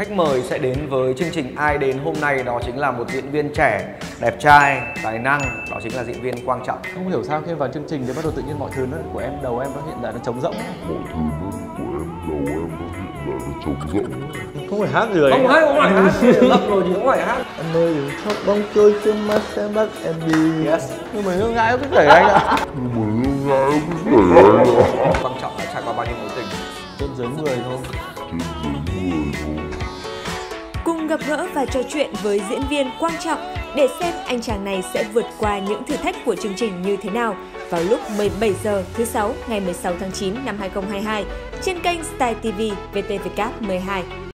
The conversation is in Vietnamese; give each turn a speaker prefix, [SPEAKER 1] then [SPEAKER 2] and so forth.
[SPEAKER 1] khách mời sẽ đến với chương trình Ai Đến hôm nay, đó chính là một diễn viên trẻ, đẹp trai, tài năng, đó chính là diễn viên Quang Trọng.
[SPEAKER 2] Không hiểu sao khi vào chương trình thì bắt đầu tự nhiên mọi thứ của em, đầu em nó hiện tại nó trống rỗng.
[SPEAKER 3] Mọi thứ của em, đầu em nó hiện tại nó trống rỗng.
[SPEAKER 2] Không phải hát rồi.
[SPEAKER 1] Không phải hát, lầm rồi thì không phải hát.
[SPEAKER 2] Anh ơi đừng khóc bóng trôi trên mắt sẽ bắt em đi. Yes. Nhưng mà ngưỡng ngại biết kể anh ạ.
[SPEAKER 1] Quang Trọng đã trải qua bao nhiêu mối tình?
[SPEAKER 2] Trên dưới 10 thôi.
[SPEAKER 4] Cùng gặp gỡ và trò chuyện với diễn viên Quang Trọng để xem anh chàng này sẽ vượt qua những thử thách của chương trình như thế nào vào lúc 17 giờ thứ 6 ngày 16 tháng 9 năm 2022 trên kênh Style TV VTV12.